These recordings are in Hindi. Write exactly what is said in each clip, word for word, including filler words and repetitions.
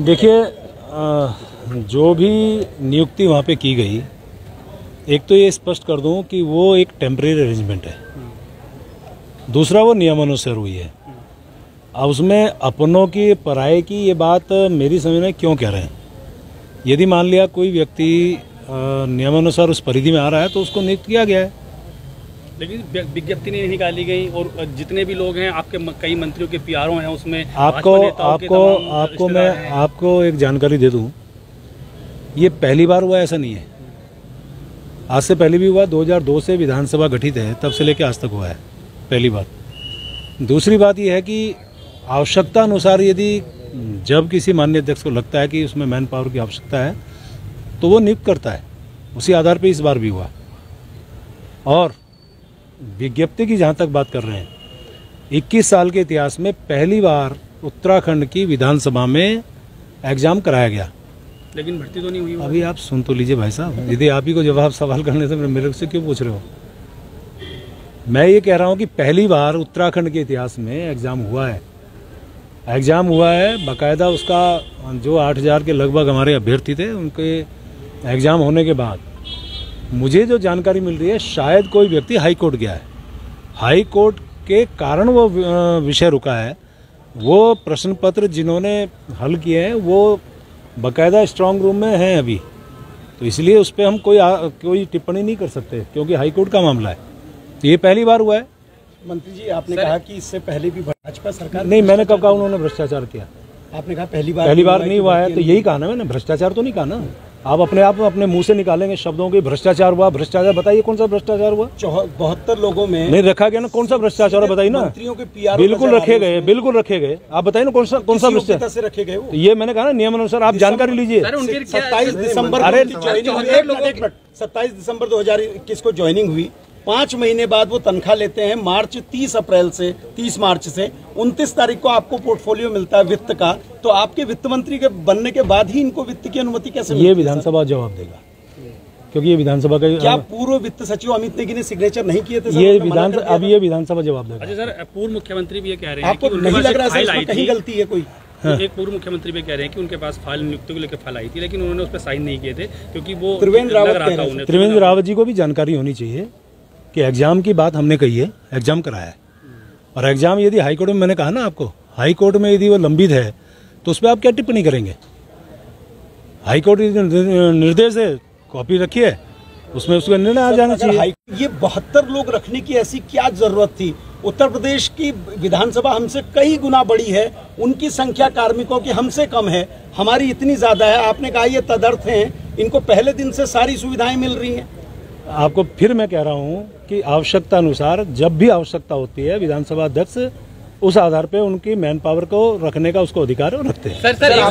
देखिए, जो भी नियुक्ति वहाँ पे की गई, एक तो ये स्पष्ट कर दूं कि वो एक टेम्परेरी अरेंजमेंट है, दूसरा वो नियमानुसार हुई है। अब उसमें अपनों की पराये की ये बात मेरी समझ में क्यों कह रहे हैं। यदि मान लिया कोई व्यक्ति नियमानुसार उस परिधि में आ रहा है तो उसको नियुक्त किया गया है, लेकिन विज्ञप्ति नहीं निकाली गई और जितने भी लोग हैं आपके कई मंत्रियों के पीआरओ हैं उसमें आपको आपको आपको मैं आपको एक जानकारी दे दूं, ये पहली बार हुआ ऐसा नहीं है। आज से पहले भी हुआ, दो हज़ार दो से विधानसभा गठित है तब से लेकर आज तक हुआ है, पहली बार। दूसरी बात यह है कि आवश्यकता अनुसार यदि जब किसी माननीय अध्यक्ष को लगता है कि उसमें मैन पावर की आवश्यकता है तो वो नियुक्त करता है, उसी आधार पे इस बार भी हुआ। और विज्ञप्ति की जहाँ तक बात कर रहे हैं, इक्कीस साल के इतिहास में पहली बार उत्तराखंड की विधानसभा में एग्जाम कराया गया, लेकिन भर्ती तो नहीं हुई। अभी आप सुन तो लीजिए भाई साहब, यदि आप ही को जवाब सवाल करने से मेरे से क्यों पूछ रहे हो। मैं ये कह रहा हूँ कि पहली बार उत्तराखंड के इतिहास में एग्जाम हुआ है, एग्जाम हुआ है बाकायदा। उसका जो आठ हजार के लगभग हमारे अभ्यर्थी थे, उनके एग्जाम होने के बाद मुझे जो जानकारी मिल रही है, शायद कोई व्यक्ति हाई कोर्ट गया है, हाई कोर्ट के कारण वो विषय रुका है। वो प्रश्न पत्र जिन्होंने हल किए हैं वो बाकायदा स्ट्रांग रूम में हैं अभी, तो इसलिए उस पर हम कोई आ, कोई टिप्पणी नहीं कर सकते क्योंकि हाई कोर्ट का मामला है। ये पहली बार हुआ है। मंत्री जी, आपने कहा कि इससे पहले भी भाजपा सरकार, नहीं मैंने कब कहा उन्होंने भ्रष्टाचार किया। आपने कहा पहली बार पहली बार नहीं हुआ है, तो यही कहा ना मैंने, भ्रष्टाचार तो नहीं कहा ना। आप अपने आप अपने मुंह से निकालेंगे शब्दों के, भ्रष्टाचार हुआ, भ्रष्टाचार बताइए कौन सा भ्रष्टाचार हुआ। बहत्तर लोगों में नहीं रखा गया ना, कौन सा भ्रष्टाचार बताइए ना। मंत्रियों के पीआर बिल्कुल रखे गए, बिल्कुल रखे गए, आप बताइए ना कौन सा कौन सा भ्रष्टाचार से रखे गए। तो ये मैंने कहा ना नियम अनुसार आप जानकारी लीजिए। सत्ताईस दिसंबर अरे सत्ताईस दिसंबर दो हजार इक्कीस को ज्वाइनिंग हुई, पांच महीने बाद वो तनख्वाह लेते हैं। मार्च तीस अप्रैल से तीस मार्च से उनतीस तारीख को आपको पोर्टफोलियो मिलता है वित्त का, तो आपके वित्त मंत्री के बनने के बाद ही इनको वित्त की अनुमति कैसे मिलती है? ये विधानसभा जवाब देगा, क्योंकि ये विधानसभा का क्या पूर्व वित्त सचिव अमित नेगी ने सिग्नेचर नहीं किए थे? ये विधान अब ये विधानसभा जवाब देगा। अच्छा सर, पूर्व मुख्यमंत्री भी ये कह रहे हैं, आपको नहीं लग रहा है कहीं गलती है कोई? हाँ। एक पूर्व मुख्यमंत्री भी कह रहे हैं कि उनके पास फाइल नियुक्ति को लेकर फाइल आई थी, लेकिन उन्होंने उस पर साइन नहीं किए थे क्योंकि वो त्रिवेंद्र रावत त्रिवेंद्र रावत जी को भी जानकारी होनी चाहिए कि एग्जाम की बात हमने कही है, एग्जाम कराया है। और एग्जाम यदि हाई कोर्ट में, मैंने कहा ना आपको, हाई कोर्ट में यदि वो लंबित है तो उस पर आप क्या टिप्पणी करेंगे। हाई कोर्ट निर्देश है, कॉपी रखिए, उसमें उसका निर्णय आ जाना चाहिए। ये बहत्तर लोग रखने की ऐसी क्या जरूरत थी? उत्तर प्रदेश की विधानसभा हमसे कई गुना बड़ी है, उनकी संख्या कार्मिकों की हमसे कम है, हमारी इतनी ज्यादा है। आपने कहा ये तदर्थ हैं, इनको पहले दिन से सारी सुविधाएं मिल रही हैं। आपको फिर मैं कह रहा हूं कि आवश्यकता अनुसार जब भी आवश्यकता होती है, विधानसभा अध्यक्ष उस आधार पे उनकी मैन पावर को रखने का उसको अधिकार रखते हैं। सर सर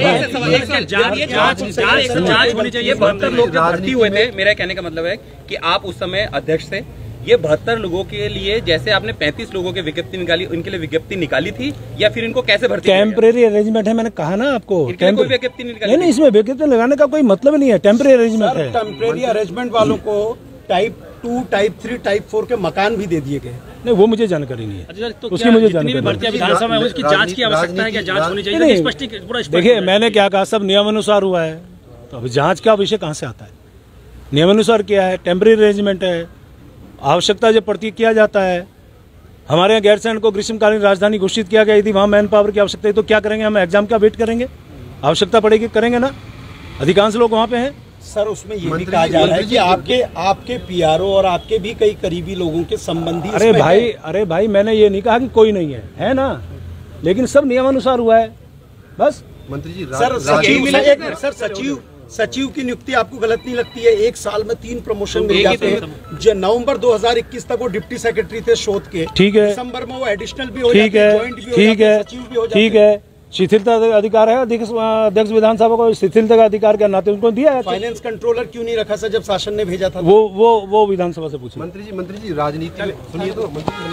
जांच होनी चाहिए। बहत्तर लोग भर्ती हुए थे, मेरा कहने का मतलब है कि आप उस समय अध्यक्ष थे, ये बहत्तर लोगों के लिए जैसे आपने पैंतीस लोगों की विज्ञप्ति निकाली, उनके लिए विज्ञप्ति निकाली थी या फिर इनको कैसे भर्ती? टेम्परेरी अरेंजमेंट है, मैंने कहा ना आपको। कोई विज्ञप्ति नहीं निकाली? नहीं, इसमें विज्ञप्ति लगाने का कोई मतलब नहीं है, टेम्परेरी अरेंजमेंट है। टेम्परेरी अरेंजमेंट वालों को type two, type three, type four के मकान भी दे दिए गए। नहीं, वो मुझे जानकारी नहीं है। अच्छा, तो उसकी मुझे जानकारी विधानसभा में उसकी जांच की आवश्यकता है, क्या जांच होनी चाहिए? देखिए, मैंने क्या कहा, सब नियमानुसार हुआ है, तो अभी जांच का विषय कहाँ से आता है? नियमानुसार किया है, टेम्परेरी अरेंजमेंट है, आवश्यकता जब पड़ती किया जाता है। हमारे यहाँ गैरसैंण को ग्रीष्मकालीन राजधानी घोषित किया गया, यदि वहाँ मैन पावर की आवश्यकता है तो क्या करेंगे? हम एग्जाम का वेट करेंगे, आवश्यकता पड़ेगी करेंगे ना। अधिकांश लोग वहाँ पे हैं। सर, उसमें ये भी कहा जा रहा है कि आपके आपके पीआरओ और आपके भी कई करीबी लोगों के संबंधी। अरे भाई, अरे भाई, मैंने ये नहीं कहा कि कोई नहीं है, है ना, लेकिन सब नियमानुसार हुआ है बस। मंत्री जी, सर सचिव सर सचिव सचिव की नियुक्ति आपको गलत नहीं लगती है? एक साल में तीन प्रमोशन मिल जाते हैं। नवंबर दो हज़ार इक्कीस तक वो डिप्टी सेक्रेटरी थे शोध के, ठीक है। दिसंबर में वो एडिशनल भी हो ठीक जाते हैं, है, जॉइंट भी हो ठीक जाते हैं, है, सचिव भी हो जाते हैं। ठीक है। शिथिलता अधिकार है अध्यक्ष विधानसभा को, शिथिलता का अधिकार के नाते उनको दिया है। फाइनेंस कंट्रोलर क्यों नहीं रखा सर जब शासन ने भेजा था? वो वो वो विधानसभा से पूछे। मंत्री जी, मंत्री जी, राजनीति में सुनिए तो,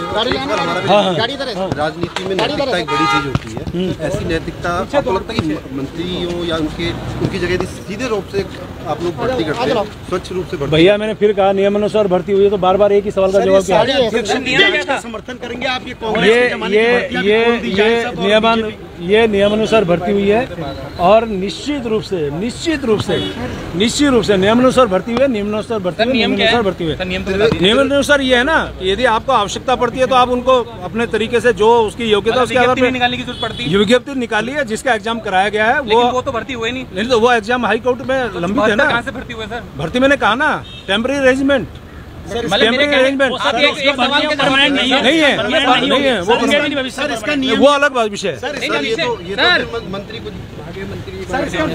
राजनीति में नैतिकता एक बड़ी चीज होती है। ऐसी नैतिकता आपको लगता है कि मंत्री हो या उनके उनकी जगह सीधे रूप से आप लोग भर्ती करते हैं, स्वच्छ रूप से? भैया, मैंने फिर कहा नियमानुसार भर्ती हुई है, तो बार बार एक ही सवाल का जवाब क्या? समर्थन करेंगे आप? ये ये ये ये नियमान ये है, नियमानुसार भर्ती हुई है और निश्चित रूप से निश्चित रूप से निश्चित रूप से नियमानुसार भर्ती हुई है, नियमानुसार भर्ती हुई है, नियमानुसार भर्ती हुई है। नियमानुसार ये है ना कि यदि आपको आवश्यकता पड़ती है तो आप उनको अपने तरीके से जो उसकी योग्यता उसके आधार पर निकालने की जरूरत पड़ती है। विज्ञप्ति निकाली है, जिसका एग्जाम कराया गया है वो वो तो भर्ती हुए नहीं। नहीं तो वो एग्जाम हाई कोर्ट में लंबित है ना। कहाँ से भर्ती हुए सर? भर्ती मैंने कहा ना टेम्पररी अरेंजमेंट, टेम्पररी अरेंजमेंट नहीं है, नहीं है वो, वो अलग बात विषय है। सर ये तो ये तो मंत्री को